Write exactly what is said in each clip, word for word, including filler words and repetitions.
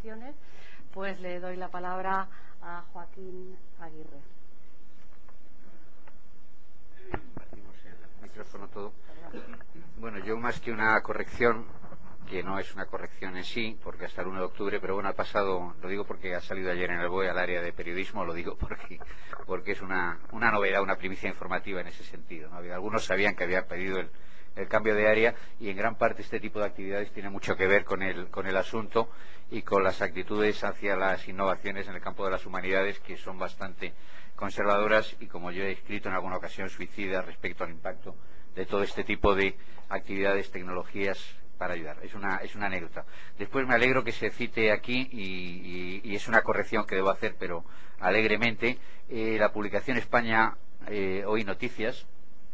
innovaciones, pues le doy la palabra a Joaquín Aguirre. Partimos el micrófono todo. Bueno, yo más que una corrección, que no es una corrección en sí, porque hasta el uno de octubre, pero bueno, ha pasado, lo digo porque ha salido ayer en el B O E al área de periodismo, lo digo porque porque es una, una novedad, una primicia informativa en ese sentido, ¿no? Algunos sabían que había pedido el, el cambio de área, y en gran parte este tipo de actividades tiene mucho que ver con el, con el asunto y con las actitudes hacia las innovaciones en el campo de las humanidades, que son bastante conservadoras y, como yo he escrito en alguna ocasión, suicidas respecto al impacto de todo este tipo de actividades, tecnologías para ayudar. Es una, es una anécdota. Después me alegro que se cite aquí, y, y, y es una corrección que debo hacer, pero alegremente, eh, la publicación España eh, Hoy Noticias,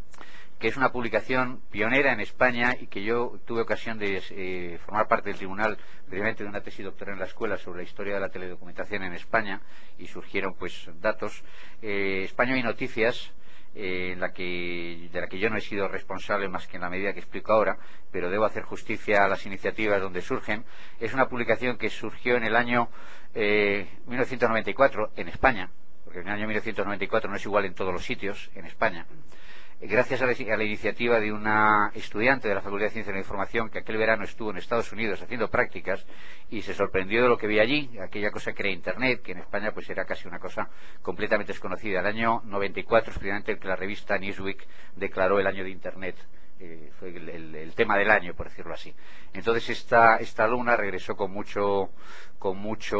que es una publicación pionera en España y que yo tuve ocasión de eh, formar parte del tribunal brevemente de una tesis doctoral en la escuela sobre la historia de la teledocumentación en España, y surgieron pues datos. eh, España Hoy Noticias, Eh, la que, de la que yo no he sido responsable más que en la medida que explico ahora, pero debo hacer justicia a las iniciativas donde surgen. Es una publicación que surgió en el año eh, mil novecientos noventa y cuatro en España, porque en el año mil novecientos noventa y cuatro no es igual en todos los sitios en España, gracias a la, a la iniciativa de una estudiante de la Facultad de Ciencias de la Información que aquel verano estuvo en Estados Unidos haciendo prácticas y se sorprendió de lo que vi allí, aquella cosa que era Internet, que en España pues era casi una cosa completamente desconocida. El año noventa y cuatro es precisamente el que la revista Newsweek declaró el año de Internet. Eh, fue el, el, el tema del año, por decirlo así. Entonces esta, esta alumna regresó con mucho, con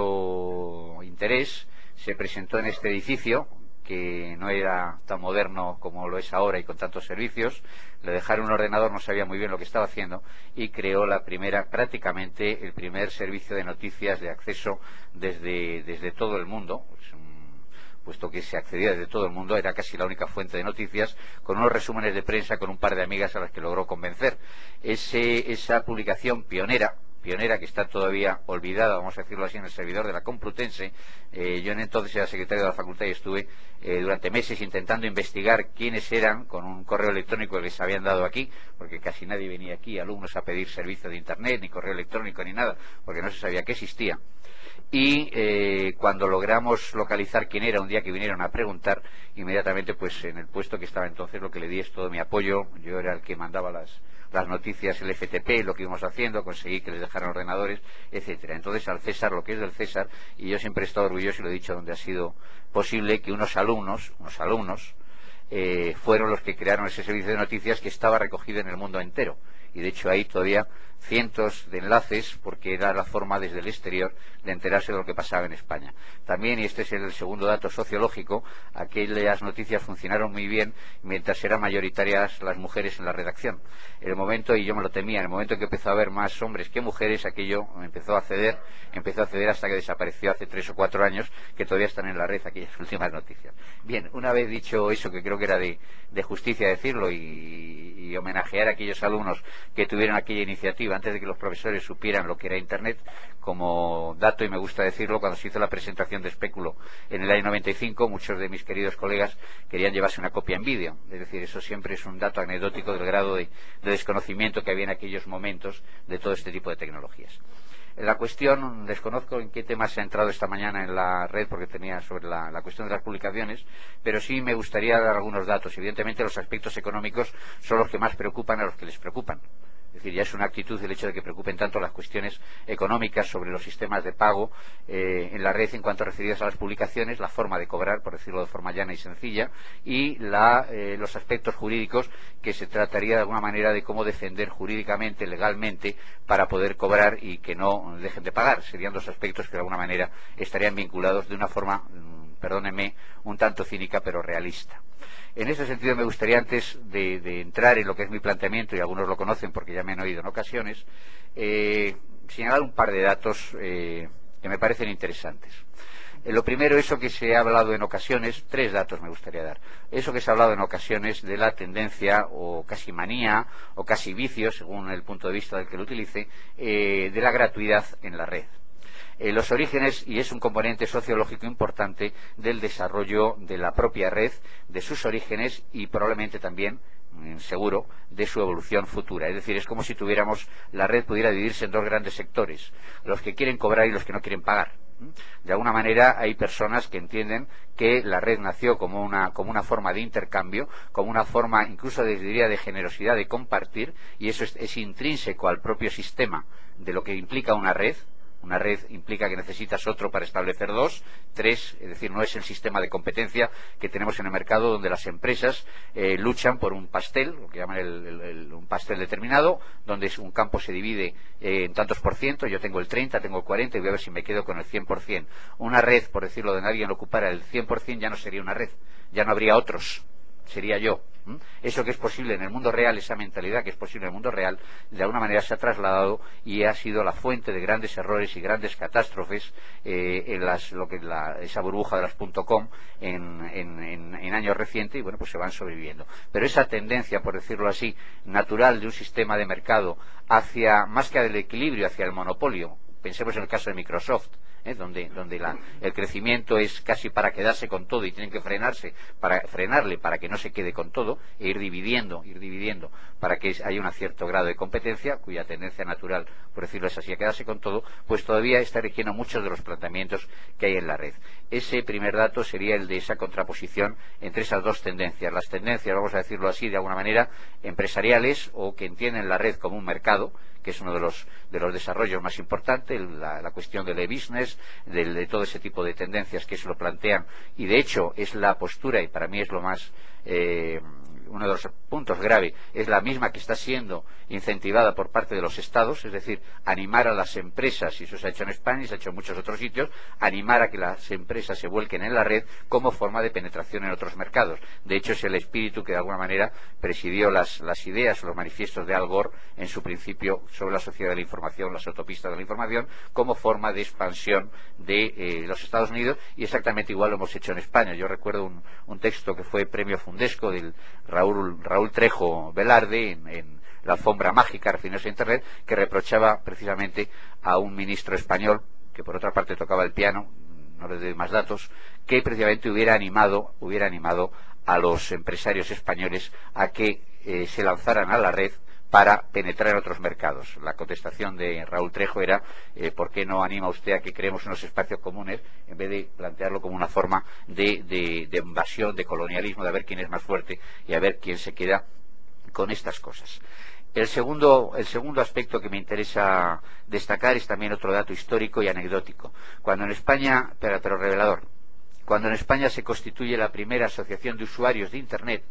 mucho interés, se presentó en este edificio, que no era tan moderno como lo es ahora y con tantos servicios. Le dejaron un ordenador, no sabía muy bien lo que estaba haciendo, y creó la primera, prácticamente el primer servicio de noticias de acceso desde, desde todo el mundo, pues, um, puesto que se accedía desde todo el mundo, era casi la única fuente de noticias, con unos resúmenes de prensa con un par de amigas a las que logró convencer. Ese, esa publicación pionera, pionera que está todavía olvidada, vamos a decirlo así, en el servidor de la Complutense. Eh, yo en entonces era secretario de la facultad y estuve eh, durante meses intentando investigar quiénes eran, con un correo electrónico que les habían dado aquí, porque casi nadie venía aquí, alumnos, a pedir servicio de Internet, ni correo electrónico, ni nada, porque no se sabía que existía. Y eh, cuando logramos localizar quién era, un día que vinieron a preguntar, inmediatamente pues en el puesto que estaba entonces lo que le di es todo mi apoyo. Yo era el que mandaba las las noticias, el F T P, lo que íbamos haciendo, conseguí que les dejaran ordenadores, etcétera. Entonces al César lo que es del César, y yo siempre he estado orgulloso y lo he dicho donde ha sido posible, que unos alumnos, unos alumnos eh, fueron los que crearon ese servicio de noticias que estaba recogido en el mundo entero, y de hecho hay todavía cientos de enlaces, porque era la forma desde el exterior de enterarse de lo que pasaba en España. También, y este es el segundo dato sociológico, aquellas noticias funcionaron muy bien mientras eran mayoritarias las mujeres en la redacción. En el momento, y yo me lo temía, en el momento en que empezó a haber más hombres que mujeres, aquello empezó a ceder, empezó a ceder hasta que desapareció hace tres o cuatro años, que todavía están en la red aquellas últimas noticias. Bien, una vez dicho eso, que creo que era de, de justicia decirlo, y, y homenajear a aquellos alumnos que tuvieron aquella iniciativa antes de que los profesores supieran lo que era Internet, como dato, y me gusta decirlo, cuando se hizo la presentación de Espéculo en el año noventa y cinco, muchos de mis queridos colegas querían llevarse una copia en vídeo. Es decir, eso siempre es un dato anecdótico del grado de, de desconocimiento que había en aquellos momentos de todo este tipo de tecnologías. La cuestión, desconozco en qué tema se ha entrado esta mañana en la red, porque tenía sobre la, la cuestión de las publicaciones, pero sí me gustaría dar algunos datos. Evidentemente los aspectos económicos son los que más preocupan a los que les preocupan. Es decir, ya es una actitud el hecho de que preocupen tanto las cuestiones económicas sobre los sistemas de pago eh, en la red en cuanto referidas a las publicaciones, la forma de cobrar, por decirlo de forma llana y sencilla, y la, eh, los aspectos jurídicos, que se trataría de alguna manera de cómo defender jurídicamente, legalmente, para poder cobrar y que no dejen de pagar. Serían dos aspectos que de alguna manera estarían vinculados de una forma, perdónenme, un tanto cínica pero realista. En ese sentido me gustaría, antes de, de entrar en lo que es mi planteamiento, y algunos lo conocen porque ya me han oído en ocasiones, eh, señalar un par de datos eh, que me parecen interesantes. Eh, lo primero, eso que se ha hablado en ocasiones, tres datos me gustaría dar. Eso que se ha hablado en ocasiones de la tendencia, o casi manía, o casi vicio, según el punto de vista del que lo utilice, eh, de la gratuidad en la red. Eh, los orígenes, y es un componente sociológico importante del desarrollo de la propia red, de sus orígenes y probablemente también seguro de su evolución futura. Es decir, es como si tuviéramos, la red pudiera dividirse en dos grandes sectores, los que quieren cobrar y los que no quieren pagar. De alguna manera hay personas que entienden que la red nació como una, como una forma de intercambio, como una forma incluso de, diría, de generosidad, de compartir, y eso es, es intrínseco al propio sistema de lo que implica una red. Una red implica que necesitas otro para establecer dos, tres, es decir, no es el sistema de competencia que tenemos en el mercado donde las empresas eh, luchan por un pastel, lo que llaman el, el, el, un pastel determinado, donde un campo se divide eh, en tantos por ciento, yo tengo el treinta, tengo el cuarenta y voy a ver si me quedo con el cien por ciento. Una red, por decirlo de nadie, lo ocupara el cien por ciento ya no sería una red, ya no habría otros, sería yo. Eso que es posible en el mundo real, esa mentalidad que es posible en el mundo real, de alguna manera se ha trasladado y ha sido la fuente de grandes errores y grandes catástrofes eh, en las, lo que la, esa burbuja de las .com en, en, en, en años recientes, y bueno, pues se van sobreviviendo. Pero esa tendencia, por decirlo así, natural de un sistema de mercado hacia, más que del equilibrio, hacia el monopolio, pensemos en el caso de Microsoft, ¿eh? donde, donde la, el crecimiento es casi para quedarse con todo y tienen que frenarse, para frenarle para que no se quede con todo e ir dividiendo, ir dividiendo para que haya un cierto grado de competencia, cuya tendencia natural, por decirlo así, a quedarse con todo, pues todavía está rigiendo muchos de los planteamientos que hay en la red. Ese primer dato sería el de esa contraposición entre esas dos tendencias, las tendencias, vamos a decirlo así, de alguna manera, empresariales o que entienden la red como un mercado, que es uno de los, de los desarrollos más importantes, la, la cuestión del e-business, de, de todo ese tipo de tendencias que se lo plantean, y de hecho es la postura, y para mí es lo más, eh, uno de los puntos grave, es la misma que está siendo incentivada por parte de los estados, es decir, animar a las empresas, y eso se ha hecho en España y se ha hecho en muchos otros sitios, animar a que las empresas se vuelquen en la red como forma de penetración en otros mercados. De hecho, es el espíritu que de alguna manera presidió las, las ideas, los manifiestos de Al Gore en su principio sobre la sociedad de la información, las autopistas de la información, como forma de expansión de eh, los Estados Unidos, y exactamente igual lo hemos hecho en España. Yo recuerdo un, un texto que fue premio Fundesco del Raúl, Raúl Trejo Velarde en, en la alfombra mágica refiriéndose a Internet, que reprochaba precisamente a un ministro español, que por otra parte tocaba el piano, no le doy más datos, que precisamente hubiera animado, hubiera animado a los empresarios españoles a que eh, se lanzaran a la red para penetrar en otros mercados. La contestación de Raúl Trejo era eh, ¿por qué no anima usted a que creemos unos espacios comunes en vez de plantearlo como una forma de, de, de invasión, de colonialismo, de a ver quién es más fuerte y a ver quién se queda con estas cosas? El segundo, el segundo aspecto que me interesa destacar es también otro dato histórico y anecdótico. Cuando en España, pero, pero revelador, cuando en España se constituye la primera asociación de usuarios de Internet,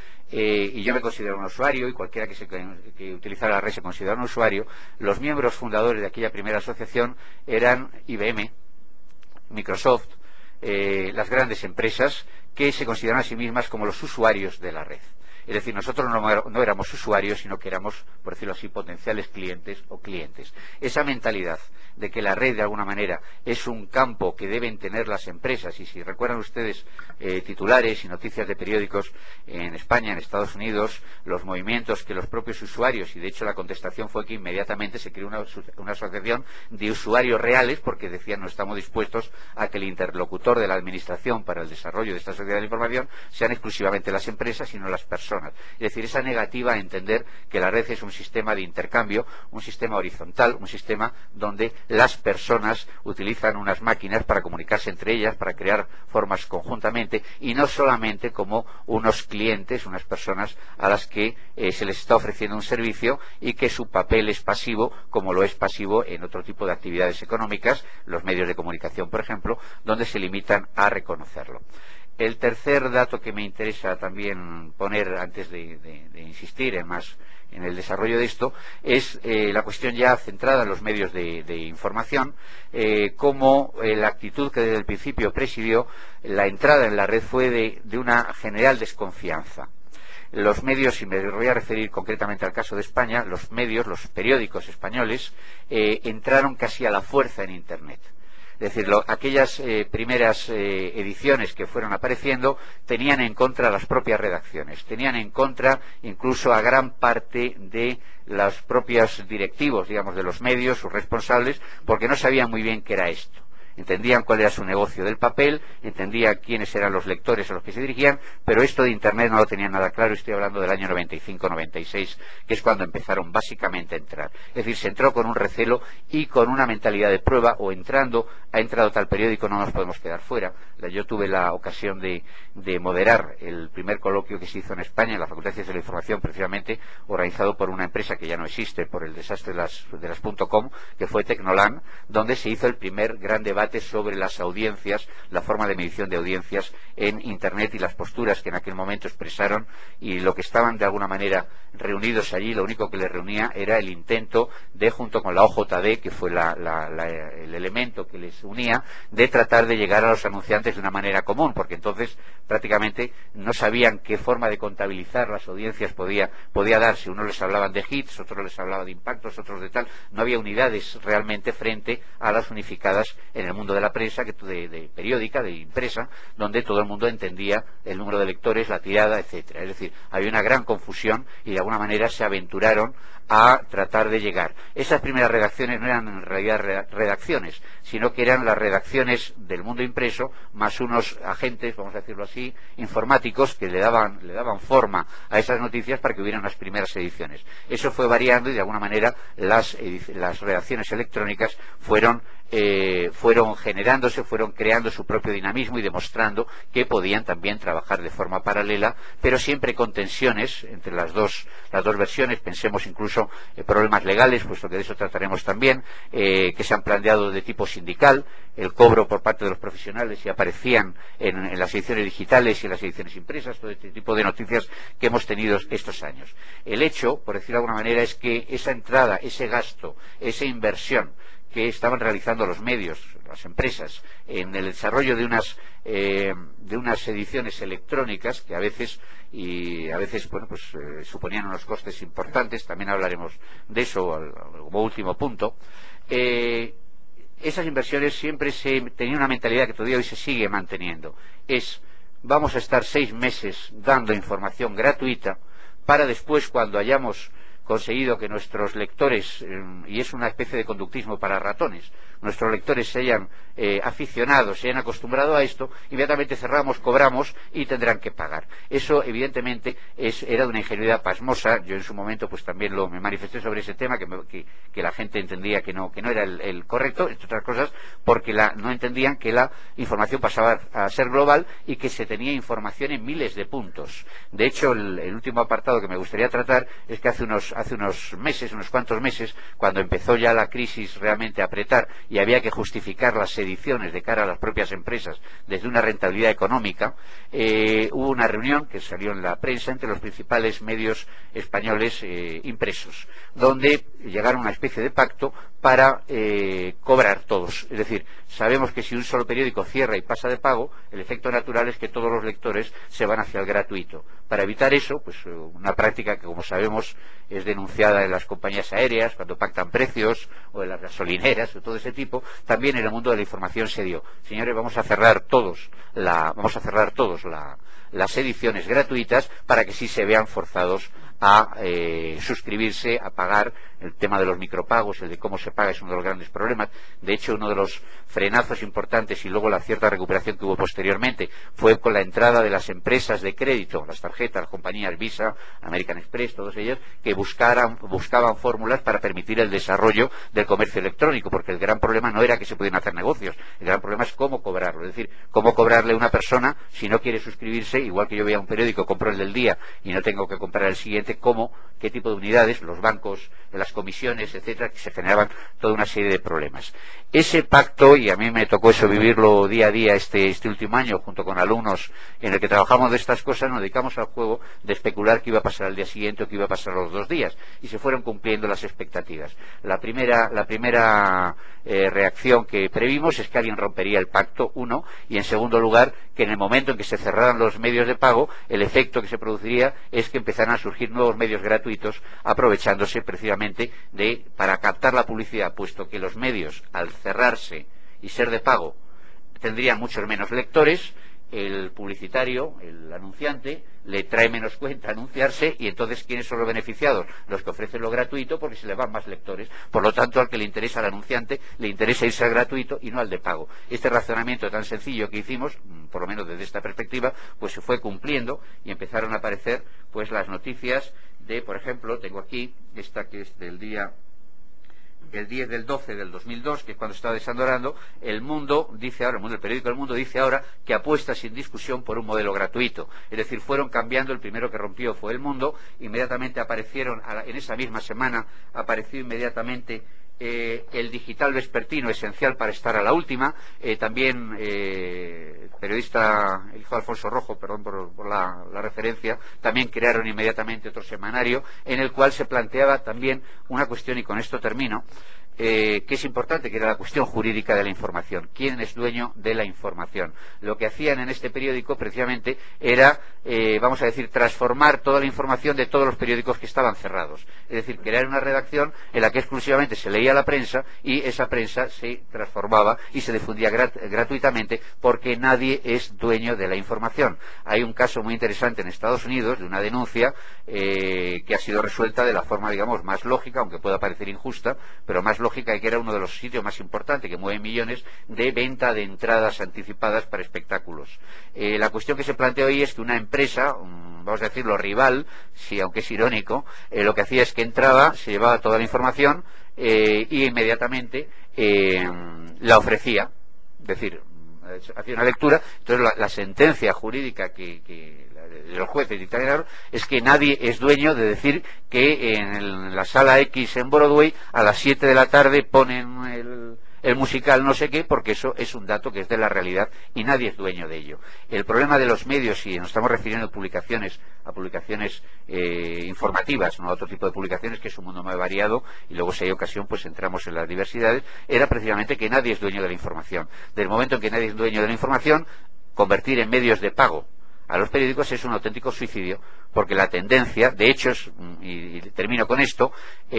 eh, y yo me considero un usuario, y cualquiera que, se, que utilizara la red se considera un usuario, los miembros fundadores de aquella primera asociación eran I B M, Microsoft, eh, las grandes empresas que se consideran a sí mismas como los usuarios de la red. Es decir, nosotros no, no éramos usuarios, sino que éramos, por decirlo así, potenciales clientes o clientes. Esa mentalidad de que la red, de alguna manera, es un campo que deben tener las empresas, y si recuerdan ustedes eh, titulares y noticias de periódicos en España, en Estados Unidos, los movimientos que los propios usuarios, y de hecho la contestación fue que inmediatamente se creó una, una asociación de usuarios reales, porque decían no estamos dispuestos a que el interlocutor de la administración para el desarrollo de esta sociedad de la información sean exclusivamente las empresas y no las personas. Es decir, esa negativa a entender que la red es un sistema de intercambio, un sistema horizontal, un sistema donde las personas utilizan unas máquinas para comunicarse entre ellas, para crear formas conjuntamente, y no solamente como unos clientes, unas personas a las que eh, se les está ofreciendo un servicio y que su papel es pasivo, como lo es pasivo en otro tipo de actividades económicas, los medios de comunicación, por ejemplo, donde se limitan a reconocerlo. El tercer dato que me interesa también poner antes de, de, de insistir en más en el desarrollo de esto es eh, la cuestión ya centrada en los medios de, de información, eh, cómo eh, la actitud que desde el principio presidió la entrada en la red fue de, de una general desconfianza. Los medios, y me voy a referir concretamente al caso de España, los medios, los periódicos españoles, eh, entraron casi a la fuerza en Internet. Es decir, lo, aquellas eh, primeras eh, ediciones que fueron apareciendo tenían en contra las propias redacciones, tenían en contra incluso a gran parte de los propios directivos, digamos, de los medios, sus responsables, porque no sabían muy bien qué era esto. entendían cuál era su negocio del papel, entendían quiénes eran los lectores a los que se dirigían, pero esto de Internet no lo tenían nada claro. Estoy hablando del año noventa y cinco noventa y seis, que es cuando empezaron básicamente a entrar. Es decir, se entró con un recelo y con una mentalidad de prueba, o entrando, ha entrado tal periódico, no nos podemos quedar fuera. Yo tuve la ocasión de, de moderar el primer coloquio que se hizo en España, en la Facultad de Ciencias de la Información, precisamente organizado por una empresa que ya no existe por el desastre de las, de las .com, que fue Tecnolan, donde se hizo el primer gran debate sobre las audiencias, la forma de medición de audiencias en Internet y las posturas que en aquel momento expresaron, y lo que estaban de alguna manera reunidos allí, lo único que les reunía era el intento de, junto con la O J D, que fue la, la, la, el elemento que les unía, de tratar de llegar a los anunciantes de una manera común, porque entonces prácticamente no sabían qué forma de contabilizar las audiencias podía, podía darse. Unos les hablaban de hits, otros les hablaban de impactos, otros de tal. No había unidades realmente frente a las unificadas en el mundo de la prensa, que de, de periódica, de impresa, donde todo el mundo entendía el número de lectores, la tirada, etcétera. Es decir, había una gran confusión y de alguna manera se aventuraron a tratar de llegar. Esas primeras redacciones no eran en realidad redacciones, sino que eran las redacciones del mundo impreso, más unos agentes, vamos a decirlo así, informáticos, que le daban, le daban forma a esas noticias para que hubieran las primeras ediciones. Eso fue variando y de alguna manera las, las redacciones electrónicas fueron Eh, fueron generándose, fueron creando su propio dinamismo y demostrando que podían también trabajar de forma paralela, pero siempre con tensiones entre las dos, las dos versiones. Pensemos incluso en eh, problemas legales, puesto que de eso trataremos también, eh, que se han planteado de tipo sindical, el cobro por parte de los profesionales, y aparecían en, en las ediciones digitales y en las ediciones impresas, todo este tipo de noticias que hemos tenido estos años. El hecho, por decirlo de alguna manera, es que esa entrada, ese gasto, esa inversión que estaban realizando los medios, las empresas, en el desarrollo de unas eh, de unas ediciones electrónicas que a veces y a veces bueno pues eh, suponían unos costes importantes. También hablaremos de eso al, como último punto. Eh, esas inversiones siempre se tenían una mentalidad que todavía hoy se sigue manteniendo. Es: vamos a estar seis meses dando información gratuita para después, cuando hayamos conseguido que nuestros lectores, eh, y es una especie de conductismo para ratones, nuestros lectores se hayan eh, aficionado, se hayan acostumbrado a esto, inmediatamente cerramos, cobramos y tendrán que pagar. Eso evidentemente es, era de una ingenuidad pasmosa. Yo en su momento pues también lo me manifesté sobre ese tema, que, me, que, que la gente entendía que no, que no era el, el correcto, entre otras cosas porque la, no entendían que la información pasaba a ser global y que se tenía información en miles de puntos. De hecho, el, el último apartado que me gustaría tratar es que hace unos hace unos meses, unos cuantos meses, cuando empezó ya la crisis realmente a apretar y había que justificar las ediciones de cara a las propias empresas desde una rentabilidad económica, eh, hubo una reunión que salió en la prensa entre los principales medios españoles eh, impresos, donde llegaron a una especie de pacto para eh, cobrar todos. Es decir, sabemos que si un solo periódico cierra y pasa de pago, el efecto natural es que todos los lectores se van hacia el gratuito. Para evitar eso, pues una práctica que, como sabemos, es denunciada en las compañías aéreas cuando pactan precios, o en las gasolineras, o todo ese tipo, también en el mundo de la información se dio: señores, vamos a cerrar todos la, vamos a cerrar todos la, las ediciones gratuitas para que sí se vean forzados a eh, suscribirse, a pagar. El tema de los micropagos, el de cómo se paga, es uno de los grandes problemas. De hecho, uno de los frenazos importantes, y luego la cierta recuperación que hubo posteriormente, fue con la entrada de las empresas de crédito, las tarjetas, las compañías Visa, American Express, todos ellos, que buscaran, buscaban fórmulas para permitir el desarrollo del comercio electrónico, porque el gran problema no era que se pudieran hacer negocios, el gran problema es cómo cobrarlo. Es decir, cómo cobrarle a una persona si no quiere suscribirse, igual que yo veía un periódico, compro el del día y no tengo que comprar el siguiente. Cómo, qué tipo de unidades, los bancos, las comisiones, etcétera, que se generaban toda una serie de problemas. Ese pacto, y a mí me tocó eso vivirlo día a día este, este último año, junto con alumnos en el que trabajamos de estas cosas, nos dedicamos al juego de especular qué iba a pasar al día siguiente o qué iba a pasar los dos días, y se fueron cumpliendo las expectativas. La primera, la primera eh, reacción que previmos es que alguien rompería el pacto, uno, y en segundo lugar, que en el momento en que se cerraran los medios de pago, el efecto que se produciría es que empezaran a surgir nuevos medios gratuitos, aprovechándose precisamente de, para captar la publicidad, puesto que los medios, al cerrarse y ser de pago, tendrían muchos menos lectores, el publicitario, el anunciante, le trae menos cuenta anunciarse, y entonces ¿quiénes son los beneficiados? Los que ofrecen lo gratuito, porque se le van más lectores. Por lo tanto, al que le interesa, al anunciante, le interesa irse al gratuito y no al de pago. Este razonamiento tan sencillo que hicimos, por lo menos desde esta perspectiva, pues se fue cumpliendo y empezaron a aparecer pues las noticias de, por ejemplo, tengo aquí esta que es del día el diez del doce del dos mil dos, que es cuando estaba desandorando. El Mundo dice ahora, el Mundo, el periódico El Mundo dice ahora que apuesta sin discusión por un modelo gratuito. Es decir, fueron cambiando. El primero que rompió fue El Mundo. Inmediatamente aparecieron, en esa misma semana, apareció inmediatamente Eh, el Digital Vespertino, esencial para estar a la última. Eh, también eh, periodista, el hijo de Alfonso Rojo, perdón por, por la, la referencia, también crearon inmediatamente otro semanario en el cual se planteaba también una cuestión, y con esto termino, eh, que es importante, que era la cuestión jurídica de la información. ¿Quién es dueño de la información? Lo que hacían en este periódico precisamente era, eh, vamos a decir, transformar toda la información de todos los periódicos que estaban cerrados. Es decir, crear una redacción en la que exclusivamente se leía la prensa, y esa prensa se transformaba y se difundía grat gratuitamente, porque nadie es dueño de la información. Hay un caso muy interesante en Estados Unidos de una denuncia eh, que ha sido resuelta de la forma, digamos, más lógica, aunque pueda parecer injusta, pero más lógica, y que era uno de los sitios más importantes, que mueve millones de venta de entradas anticipadas para espectáculos. Eh, la cuestión que se plantea hoy es que una empresa, um, vamos a decirlo, rival, sí, aunque es irónico, eh, lo que hacía es que entraba, se llevaba toda la información eh, y inmediatamente eh, la ofrecía. Es decir, hacía una lectura. Entonces la, la sentencia jurídica que, que de los jueces dictaminaron es que nadie es dueño de decir que en, el, en la sala X en Broadway a las siete de la tarde ponen el, el musical no sé qué, porque eso es un dato que es de la realidad y nadie es dueño de ello. El problema de los medios, y nos estamos refiriendo a publicaciones a publicaciones eh, informativas, no a otro tipo de publicaciones, que es un mundo más variado, y luego si hay ocasión pues entramos en las diversidades, era precisamente que nadie es dueño de la información. Del momento en que nadie es dueño de la información, convertir en medios de pago a los periódicos es un auténtico suicidio, porque la tendencia, de hecho, es, y, y termino con esto,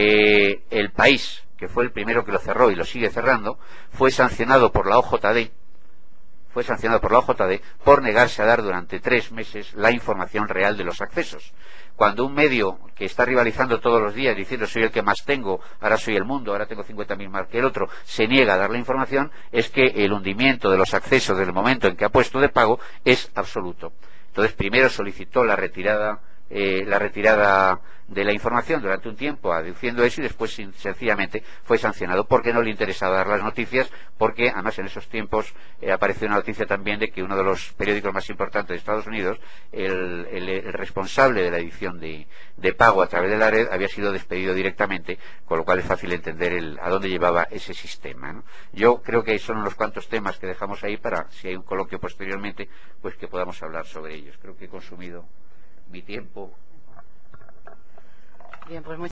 eh, El País, que fue el primero que lo cerró y lo sigue cerrando, fue sancionado por la O J D, fue sancionado por la O J D por negarse a dar durante tres meses la información real de los accesos. Cuando un medio que está rivalizando todos los días diciendo soy el que más tengo, ahora soy El Mundo, ahora tengo cincuenta mil más que el otro, se niega a dar la información, es que el hundimiento de los accesos desde el momento en que ha puesto de pago es absoluto. Entonces primero solicitó la retirada eh, la retirada de la información durante un tiempo, aduciendo eso, y después sencillamente fue sancionado porque no le interesaba dar las noticias, porque además en esos tiempos eh, apareció una noticia también de que uno de los periódicos más importantes de Estados Unidos, el, el, el responsable de la edición de, de pago a través de la red, había sido despedido directamente, con lo cual es fácil entender el, a dónde llevaba ese sistema, ¿no? Yo creo que son unos cuantos temas que dejamos ahí para, si hay un coloquio posteriormente, pues que podamos hablar sobre ellos. Creo que he consumido mi tiempo. Bien, pues muy